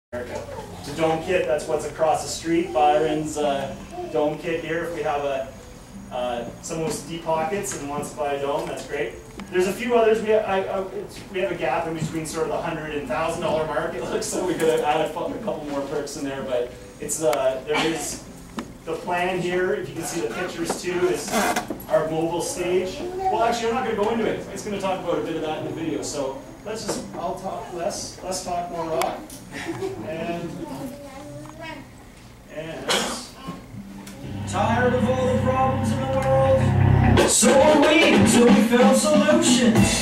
It's a dome kit, that's what's across the street. Byron's dome kit here. If we have someone with deep pockets and wants to buy a dome, that's great. There's a few others. We have a gap in between sort of the $100 and $1,000 mark, it looks, so we could have added a couple more perks in there, but it's there is the plan here. If you can see the pictures too, is our mobile stage. Well, actually, I'm not going to go into it. It's going to talk about a bit of that in the video. So I'll talk less talk, more rock. And tired of all the problems in the world, so I waited until we found solutions.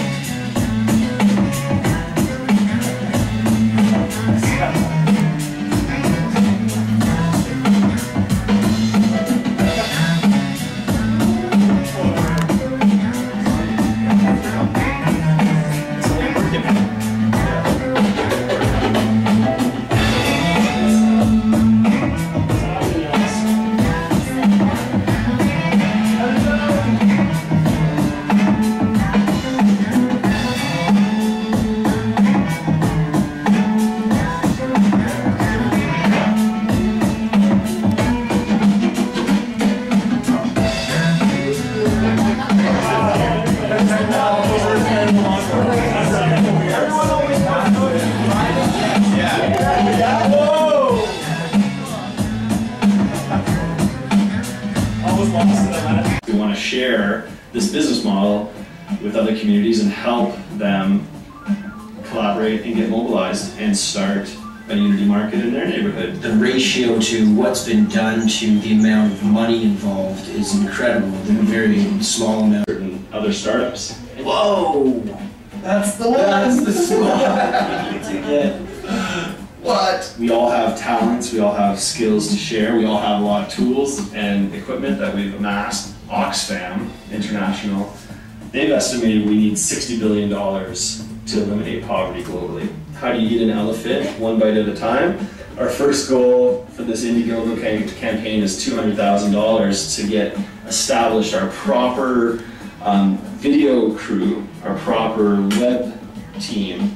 We want to share this business model with other communities and help them collaborate and get mobilized and start a Unity market in their neighborhood. The ratio to what's been done to the amount of money involved is incredible. In a very small amount. Certain other startups. Whoa! That's the one! That's the spot we need to get. What? We all have talents, we all have skills to share, we all have a lot of tools and equipment that we've amassed. Oxfam International, they've estimated we need $60 billion to eliminate poverty globally. How do you eat an elephant? One bite at a time. Our first goal for this Indiegogo campaign is $200,000 to get established our proper video crew, our proper web team,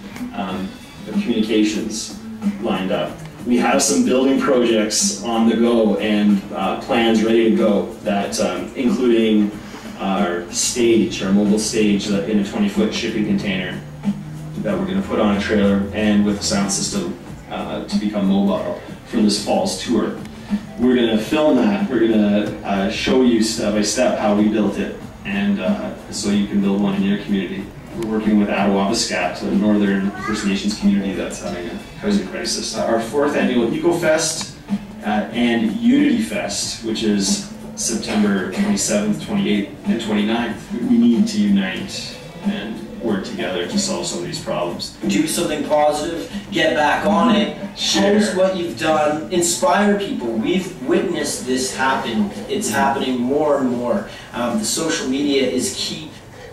communications lined up. We have some building projects on the go and plans ready to go that including our stage, our mobile stage in a 20-foot shipping container that we're going to put on a trailer and with a sound system to become mobile for this fall's tour. We're going to film that. We're going to show you step by step how we built it, and so you can build one in your community. We're working with Attawapiskat, a northern First Nations community that's having a housing crisis. Our 4th annual EcoFest and Unity Fest, which is September 27th, 28th, and 29th. We need to unite and work together to solve some of these problems. Do something positive, get back on it, post what you've done, inspire people. We've witnessed this happen. It's happening more and more. The social media is key.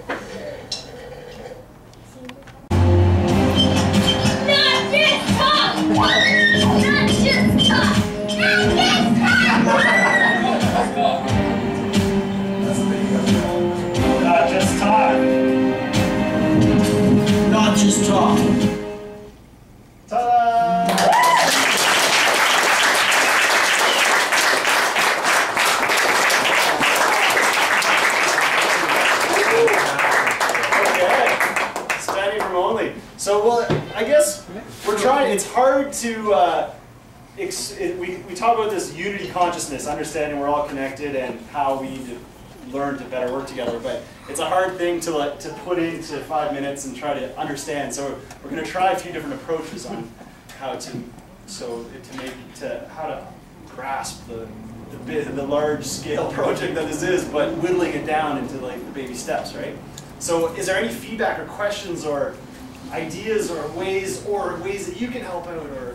So, well, I guess we're trying, it's hard to, we talk about this unity consciousness, understanding we're all connected and how we need to learn to better work together, but it's a hard thing to put into 5 minutes and try to understand. So we're going to try a few different approaches on how to grasp the large scale project that this is, but whittling it down into like the baby steps, right? So is there any feedback or questions or ideas or ways that you can help out, or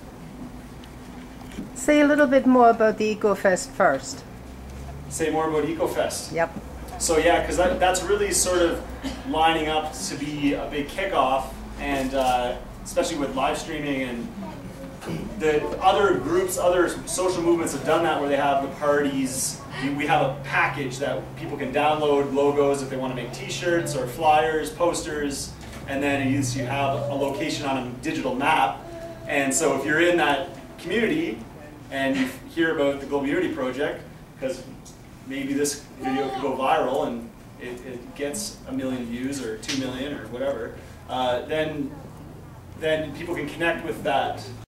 say a little bit more about the EcoFest first. Say more about EcoFest. Yep. So yeah, because that's really sort of lining up to be a big kickoff, and especially with live streaming, and the other groups, other social movements have done that where they have the parties. We have a package that people can download logos if they want to make t-shirts or flyers, posters, and then you have a location on a digital map And so if you're in that community and you hear about the Global Unity Project, because maybe this video could go viral and it gets 1 million views or 2 million or whatever, then people can connect with that